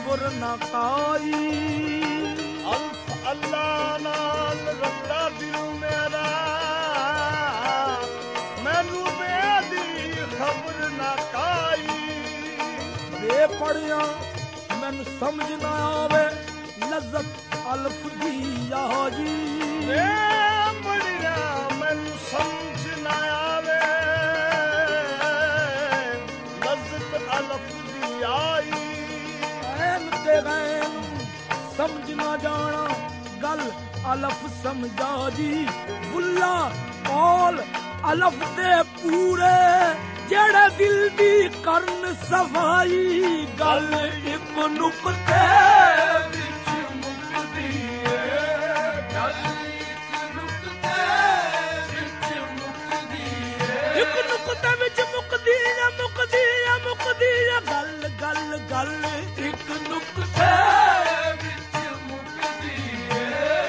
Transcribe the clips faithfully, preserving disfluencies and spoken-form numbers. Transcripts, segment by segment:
खबर ना काई। अल्फ अल्लाह नाल रला दिल मेरा मैनू बेदी खबर ना काई। वे पढ़िया मैनू समझ ना आवे लज्जत अल्फ दी याजी। वे पढ़िया मैनू समझ ना आवे लज्जत अल्फ दी आई। ऐन ते गैन समझ ना जाना गल अलफ समझा जी। बुल्ला कौल अलफ दे पूरे जेड़े दिल दी करन सफाई। गल एक नुक्ते विच मुकदी है, गल एक नुक्ते विच मुकदी है। एक नुक्ते विच मुकदी है, मुकदी है, मुकदी है। गल गल गल एक नुक्ते विच मुकदी है।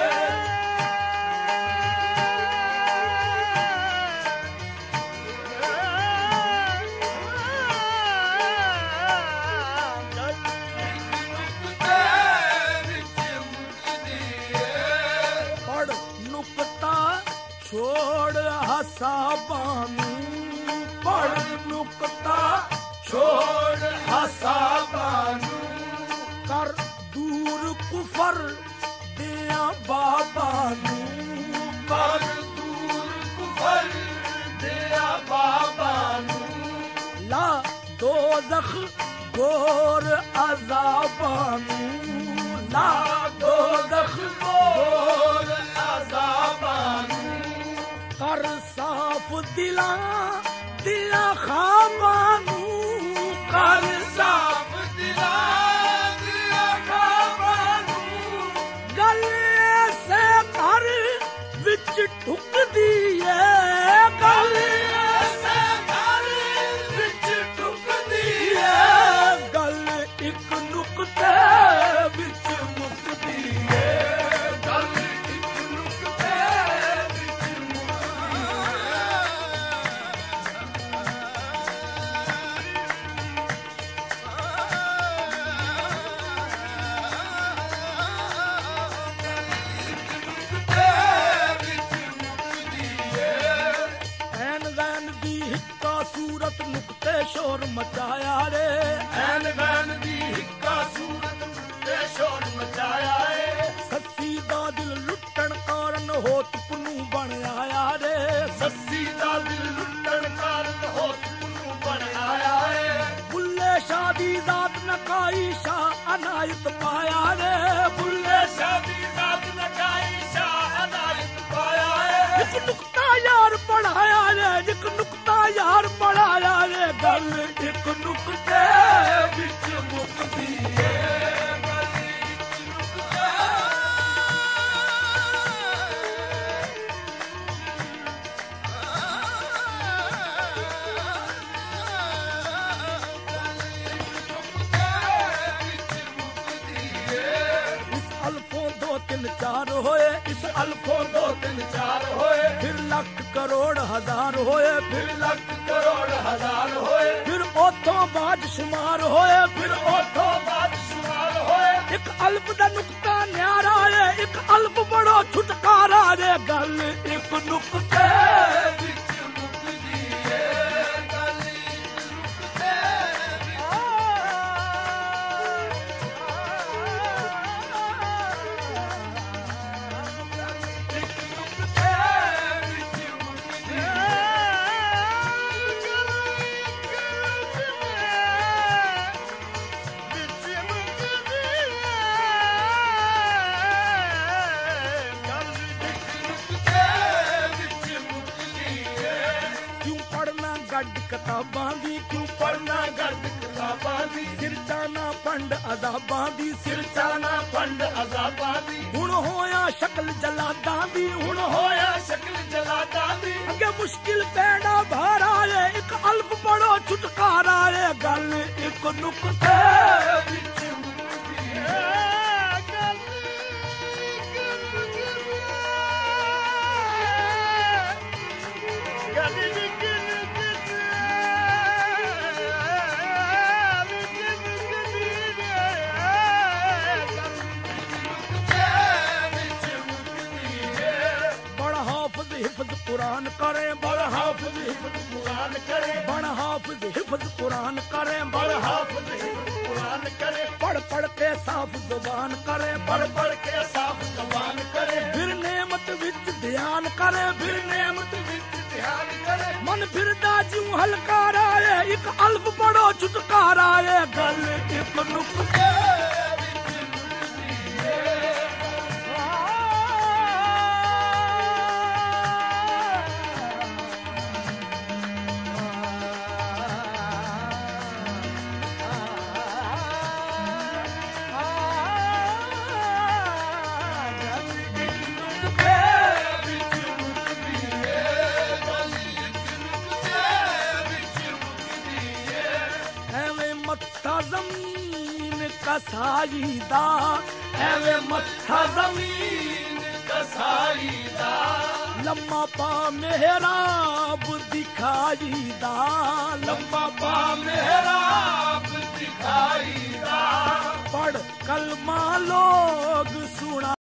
पढ़ नुक्ता छोड़ हसाबानू, पढ़ नुक्ता छोड़ हसाबानू। कर दूर कुफर दिया बाबानू, कर दूर कुफर दिया बाबानू। ला दोज़ख गोर अज़ाबानू, ला दोज़ख गोर अज़ाबानू। कर साफ दिला दिया खाबानू, कर साफ दिला दिया खाबानू। गले से घर विच ठुकदी है, गले से घर विच ठुकदी है। गल एक नुक्ते विच मुकदी है, गल एक नुक्ते विच मुकदी है। ऐन गैन दी हिक्का सूरत नुक्ते शोर मचाया रे। ऐन वैन दी हिक्का सूरत नुक्ते शोर मचाया है। सस्सी दा दिल लुट्टण कारण हो तुपनू बन आया रे। सस्सी दा दिल लुट्टण कारण हो तुमनू बन आया है। बुल्ले शादी जात नकाई शाह अनायत पाया रे। बुल्ले शादी जात नकाई शाह अनायत पाया है। एक नुक्ता यार पढ़ाया रे, एक नुक्ता यार पढ़ाया रे। गल एक नुक्ते विच मुकदी है, गल एक नुक्ते। इस अल्फों दो तीन चार होए, इस अल्फों दो तीन चार होए। फिर लख करोड़ हजार होए, फिर लख करोड़ हजार होए। फिर ओथों बाद शुमार होए, फिर ओथों बाद शुमार होए। एक अल्फ दा नुक्ता न्यारा है, एक अल्फ बड़ो छुटकारा रे। गल एक नुक्ते विच मुकदी है, गल एक नुक्ते किताबां दी, क्यों पढ़ना गड्ड किताबां दी। सिर चाना पंड अज़ाबां दी, सिर चाना पंड अज़ाबां दी। हुण होया शक्ल जलादां दी, हुण होया शक्ल जलादां दी। अगे मुश्किल पैड़ा भारा है, एक अल्फ पढ़ो छुटकारा है। गल एक नुक्ते विच मुकदी है, गल हाफिज हिफ्ज कुरान करे बड़ हाफिज हिफ्ज कुरान करे बड़ हाफिज हिफ्ज कुरान करे पढ़ पढ़ के साफ जुबान करे पढ़ पढ़ के साफ जुबान करे फिर नेमत विच ध्यान करे फिर नेमत विच ध्यान करे मन फिरदा जूं हलकारा है एक अल्फ पढ़ो छुटकारा है गल एक नुक्ते जमीन कसाईदा एवे मत्था जमीन कसाईदा लम्मा पा मेहराब दिखाईदा लम्मा पा मेहराब दिखाईदा पढ़ कलमा लोग सुना